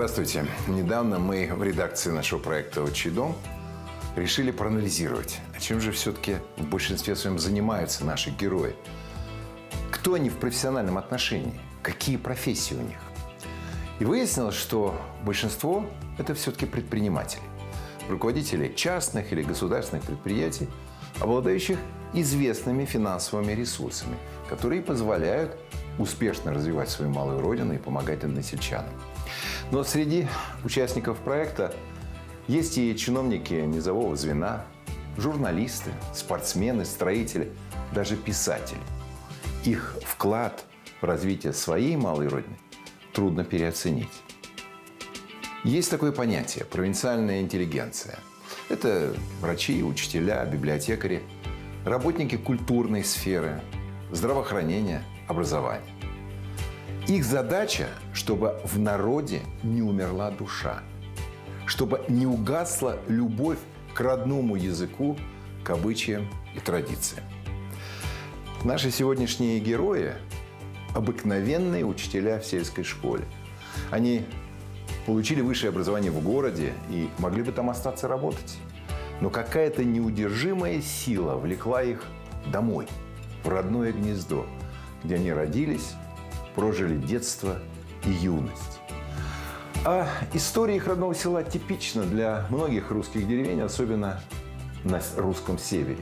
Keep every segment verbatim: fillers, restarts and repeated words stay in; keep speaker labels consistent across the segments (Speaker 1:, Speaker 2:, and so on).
Speaker 1: Здравствуйте. Недавно мы в редакции нашего проекта «Отчий дом» решили проанализировать, а чем же все-таки в большинстве своем занимаются наши герои. Кто они в профессиональном отношении? Какие профессии у них? И выяснилось, что большинство – это все-таки предприниматели. Руководители частных или государственных предприятий, обладающих известными финансовыми ресурсами, которые позволяют успешно развивать свою малую родину и помогать односельчанам. Но среди участников проекта есть и чиновники низового звена, журналисты, спортсмены, строители, даже писатели. Их вклад в развитие своей малой родины трудно переоценить. Есть такое понятие – провинциальная интеллигенция. Это врачи, учителя, библиотекари, работники культурной сферы, здравоохранения, образования. Их задача, чтобы в народе не умерла душа, чтобы не угасла любовь к родному языку, к обычаям и традициям. Наши сегодняшние герои – обыкновенные учителя в сельской школе. Они получили высшее образование в городе и могли бы там остаться работать. Но какая-то неудержимая сила влекла их домой, в родное гнездо, где они родились, прожили детство и юность. А история их родного села типична для многих русских деревень, особенно на русском севере.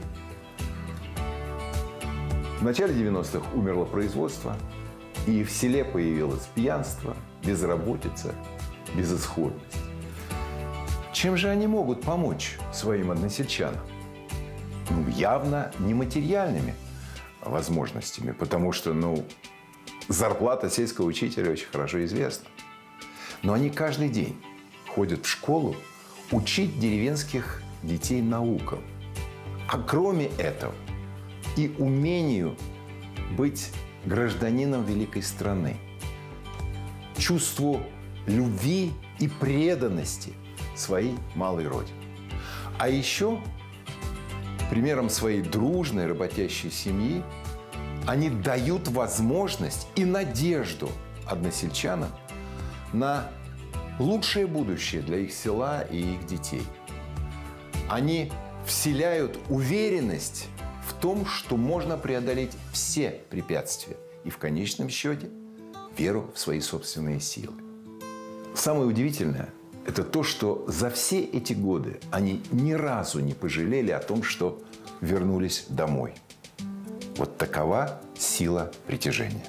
Speaker 1: В начале девяностых умерло производство, и в селе появилось пьянство, безработица, безысходность. Чем же они могут помочь своим односельчанам? Ну, явно не материальными возможностями, потому что, ну, зарплата сельского учителя очень хорошо известна. Но они каждый день ходят в школу учить деревенских детей наукам. А кроме этого и умению быть гражданином великой страны, чувству любви и преданности своей малой родине. А еще примером своей дружной, работящей семьи они дают возможность и надежду односельчанам на лучшее будущее для их села и их детей. Они вселяют уверенность в том, что можно преодолеть все препятствия и в конечном счете веру в свои собственные силы. Самое удивительное – это то, что за все эти годы они ни разу не пожалели о том, что вернулись домой. Вот такова сила притяжения.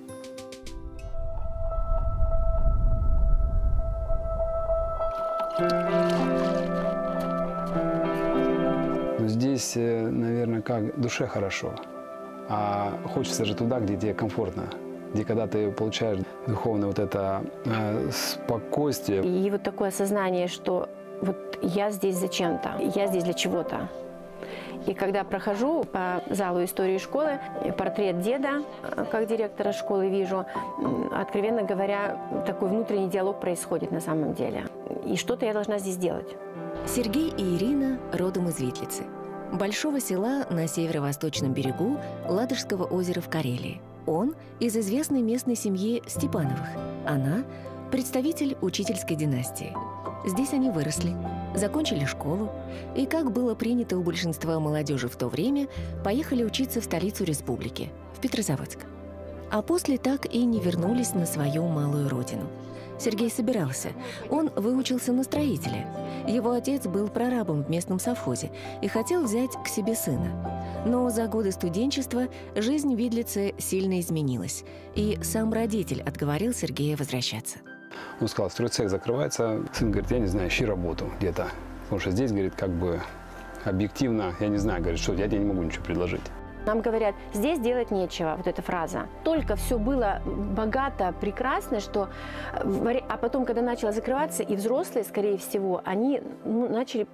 Speaker 2: Здесь, наверное, как душе хорошо. А хочется же туда, где тебе комфортно. Где когда ты получаешь духовное вот это э, спокойствие.
Speaker 3: И вот такое осознание, что вот я здесь зачем-то, я здесь для чего-то. И когда прохожу по залу истории школы, портрет деда, как директора школы, вижу, откровенно говоря, такой внутренний диалог происходит на самом деле. И что-то я должна здесь делать.
Speaker 4: Сергей и Ирина родом из Ветлицы, большого села на северо-восточном берегу Ладожского озера в Карелии. Он из известной местной семьи Степановых. Она – представитель учительской династии. Здесь они выросли, закончили школу и, как было принято у большинства молодежи в то время, поехали учиться в столицу республики, в Петрозаводск. А после так и не вернулись на свою малую родину. Сергей собирался. Он выучился на строителя. Его отец был прорабом в местном совхозе и хотел взять к себе сына. Но за годы студенчества жизнь в Ветлице сильно изменилась, и сам родитель отговорил Сергея возвращаться.
Speaker 2: Он сказал, стройцех закрывается. Сын говорит, я не знаю, ищи работу где-то. Потому что здесь, говорит, как бы объективно, я не знаю, говорит, что я тебе не могу ничего предложить.
Speaker 3: Нам говорят, здесь делать нечего, вот эта фраза. Только все было богато, прекрасно, что... А потом, когда начало закрываться, и взрослые, скорее всего, они ну, начали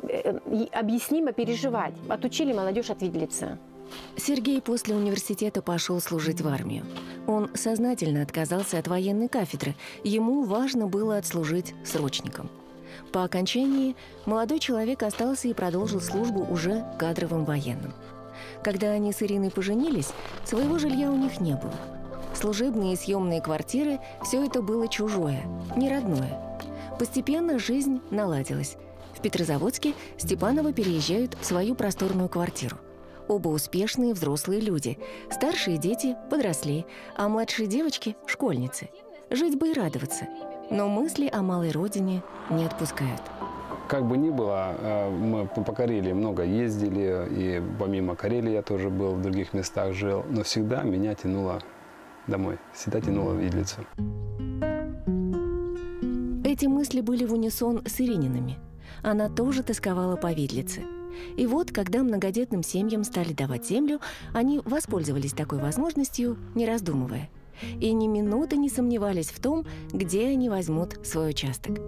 Speaker 3: объяснимо переживать. Отучили молодежь от Ветлицы.
Speaker 4: Сергей после университета пошел служить в армию. Он сознательно отказался от военной кафедры. Ему важно было отслужить срочником. По окончании молодой человек остался и продолжил службу уже кадровым военным. Когда они с Ириной поженились, своего жилья у них не было. Служебные и съемные квартиры – все это было чужое, не родное. Постепенно жизнь наладилась. В Петрозаводске Степановы переезжают в свою просторную квартиру. Оба успешные взрослые люди. Старшие дети подросли, а младшие девочки – школьницы. Жить бы и радоваться. Но мысли о малой родине не отпускают.
Speaker 2: Как бы ни было, мы по Карелии много ездили, и помимо Карелии я тоже был, в других местах жил, но всегда меня тянуло домой, всегда тянуло в Видлицу.
Speaker 4: Эти мысли были в унисон с Ириниными. Она тоже тосковала по Видлице. И вот, когда многодетным семьям стали давать землю, они воспользовались такой возможностью, не раздумывая. И ни минуты не сомневались в том, где они возьмут свой участок.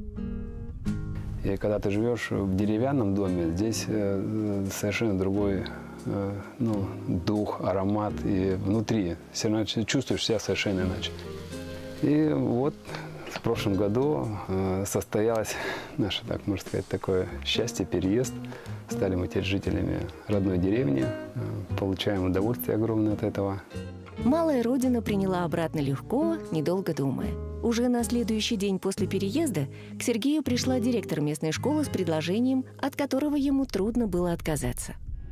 Speaker 2: И когда ты живешь в деревянном доме, здесь э, совершенно другой э, ну, дух, аромат. И внутри все равно чувствуешь себя совершенно иначе. И вот в прошлом году э, состоялось наше, так можно сказать, такое счастье, переезд. Стали мы теперь жителями родной деревни, э, получаем удовольствие огромное от этого.
Speaker 4: Малая родина приняла обратно легко, недолго думая. Уже на следующий день после переезда к Сергею пришла директор местной школы с предложением, от которого ему трудно было отказаться.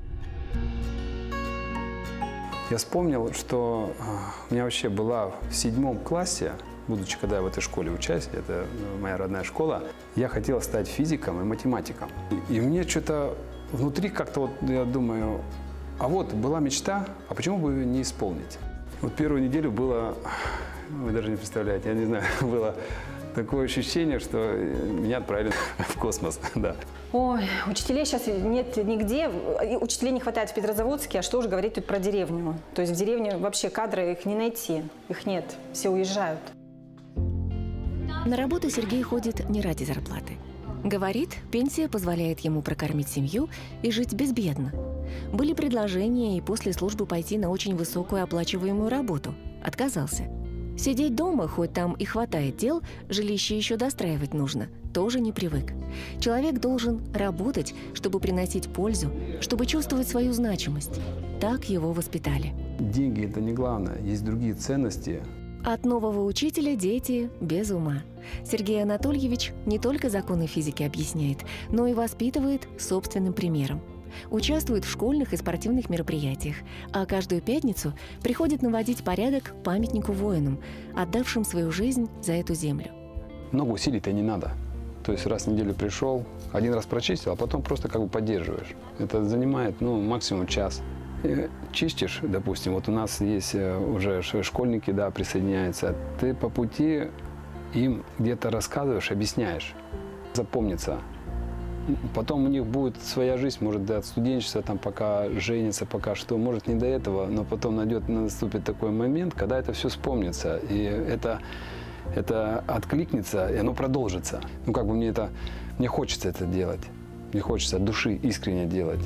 Speaker 2: Я вспомнил, что у меня вообще была в седьмом классе, будучи, когда я в этой школе учусь, это моя родная школа, я хотел стать физиком и математиком. И, и мне что-то внутри как-то, вот, я думаю, а вот была мечта, а почему бы ее не исполнить? Вот первую неделю было, вы даже не представляете, я не знаю, было такое ощущение, что меня отправили в космос, да.
Speaker 5: Ой, учителей сейчас нет нигде, учителей не хватает в Петрозаводске, а что уж говорить тут про деревню. То есть в деревне вообще кадры, их не найти, их нет, все уезжают.
Speaker 4: На работу Сергей ходит не ради зарплаты. Говорит, пенсия позволяет ему прокормить семью и жить безбедно. Были предложения и после службы пойти на очень высокую оплачиваемую работу. Отказался. Сидеть дома, хоть там и хватает дел, жилище еще достраивать нужно, тоже не привык. Человек должен работать, чтобы приносить пользу, чтобы чувствовать свою значимость. Так его воспитали.
Speaker 2: Деньги – это не главное, есть другие ценности.
Speaker 4: От нового учителя дети без ума. Сергей Анатольевич не только законы физики объясняет, но и воспитывает собственным примером. Участвует в школьных и спортивных мероприятиях, а каждую пятницу приходит наводить порядок к памятнику воинам, отдавшим свою жизнь за эту землю.
Speaker 2: Много усилий-то не надо. То есть раз в неделю пришел, один раз прочистил, а потом просто как бы поддерживаешь. Это занимает ну, максимум час. И чистишь, допустим, вот у нас есть уже школьники, да, присоединяются. Ты по пути им где-то рассказываешь, объясняешь, запомнится. Потом у них будет своя жизнь, может, до студенчества, там, пока женится, пока что, может, не до этого, но потом найдет, наступит такой момент, когда это все вспомнится, и это, это откликнется, и оно продолжится. Ну, как бы мне это, мне хочется это делать, мне хочется от души искренне делать.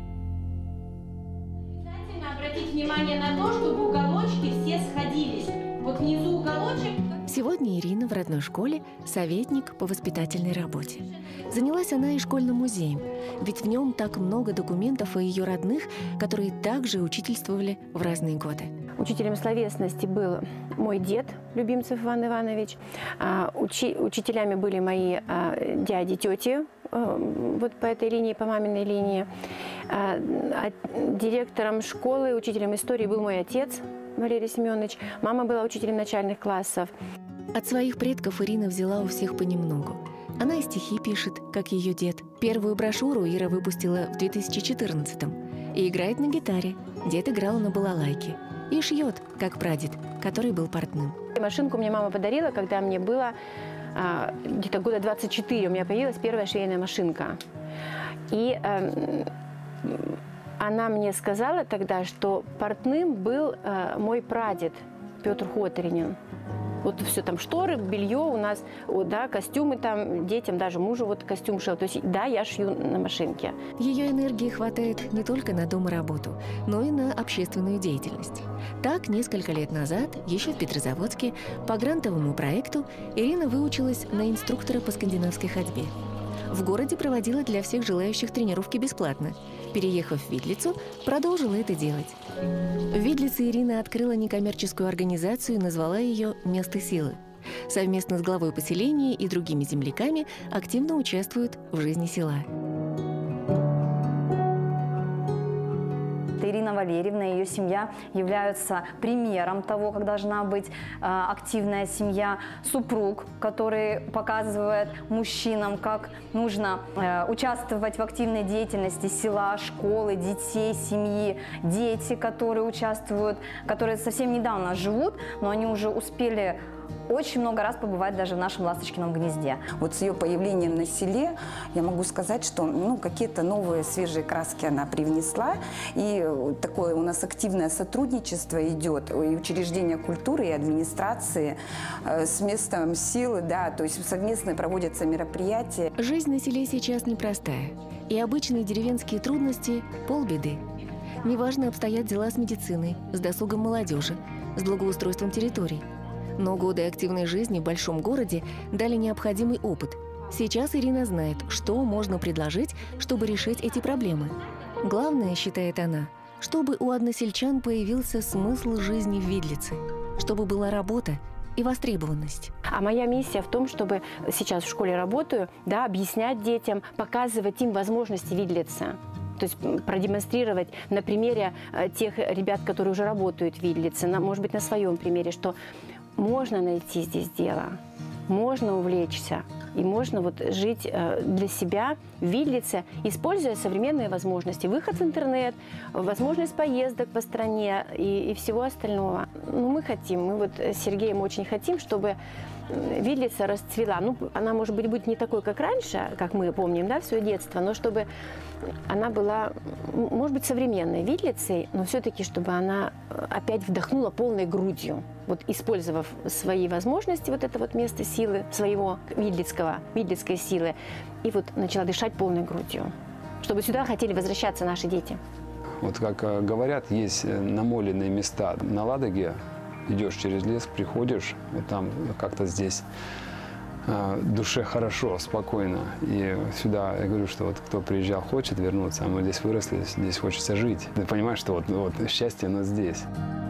Speaker 6: Обязательно обратить внимание на то, чтобы уголочки все сходились. Вот внизу уголочек.
Speaker 4: Сегодня Ирина в родной школе советник по воспитательной работе. Занялась она и школьным музеем, ведь в нем так много документов о ее родных, которые также учительствовали в разные годы.
Speaker 3: Учителем словесности был мой дед, Любимцев Иван Иванович. А, учи, учителями были мои а, дяди, тети, а, вот по этой линии, по маминой линии. А, а директором школы, учителем истории был мой отец, Валерий Семенович. Мама была учителем начальных классов.
Speaker 4: От своих предков Ирина взяла у всех понемногу. Она и стихи пишет, как ее дед. Первую брошюру Ира выпустила в две тысячи четырнадцатом. И играет на гитаре. Дед играл на балалайке. И шьет, как прадед, который был портным.
Speaker 3: Машинку мне мама подарила, когда мне было а, где-то года двадцать четыре. У меня появилась первая швейная машинка. И а, она мне сказала тогда, что портным был а, мой прадед Петр Хоторинин. Вот все там шторы, белье у нас, вот, да, костюмы там, детям, даже мужу вот костюм шил. То есть, да, я шью на машинке.
Speaker 4: Ее энергии хватает не только на дом и работу, но и на общественную деятельность. Так, несколько лет назад, еще в Петрозаводске, по грантовому проекту Ирина выучилась на инструктора по скандинавской ходьбе. В городе проводила для всех желающих тренировки бесплатно. Переехав в Видлицу, продолжила это делать. В Видлице Ирина открыла некоммерческую организацию и назвала ее «Место силы». Совместно с главой поселения и другими земляками активно участвуют в жизни села.
Speaker 7: Ирина Валерьевна и ее семья являются примером того, как должна быть э, активная семья. Супруг, который показывает мужчинам, как нужно э, участвовать в активной деятельности села, школы, детей, семьи. Дети, которые участвуют, которые совсем недавно живут, но они уже успели очень много раз побывать даже в нашем ласточкином гнезде.
Speaker 8: Вот с ее появлением на селе я могу сказать, что ну, какие-то новые свежие краски она привнесла. И такое у нас активное сотрудничество идет, и учреждения культуры, и администрации э, с местом силы, да, то есть совместно проводятся мероприятия.
Speaker 4: Жизнь на селе сейчас непростая, и обычные деревенские трудности – полбеды. Неважно обстоят дела с медициной, с досугом молодежи, с благоустройством территорий. Но годы активной жизни в большом городе дали необходимый опыт. Сейчас Ирина знает, что можно предложить, чтобы решить эти проблемы. Главное, считает она, чтобы у односельчан появился смысл жизни в Видлице, чтобы была работа и востребованность.
Speaker 3: А моя миссия в том, чтобы сейчас в школе работаю, да, объяснять детям, показывать им возможности Видлица. То есть продемонстрировать на примере тех ребят, которые уже работают в Видлице, на, может быть, на своем примере, что можно найти здесь дело, можно увлечься и можно вот жить для себя в Видлице, используя современные возможности. Выход в интернет, возможность поездок по стране и, и всего остального. Ну, мы хотим, мы вот с Сергеем очень хотим, чтобы Видлица расцвела. Ну, она, может быть, будет не такой, как раньше, как мы помним, да, все детство, но чтобы она была, может быть, современной Видлицей, но все-таки, чтобы она опять вдохнула полной грудью, вот использовав свои возможности, вот это вот место силы, своего видлицкого, видлицкой силы, и вот начала дышать полной грудью, чтобы сюда хотели возвращаться наши дети.
Speaker 2: Вот как говорят, есть намоленные места на Ладоге. Идешь через лес, приходишь, вот там как-то здесь э, душе хорошо, спокойно. И сюда, я говорю, что вот кто приезжал, хочет вернуться, а мы здесь выросли, здесь хочется жить. Ты понимаешь, что вот, вот счастье, оно здесь.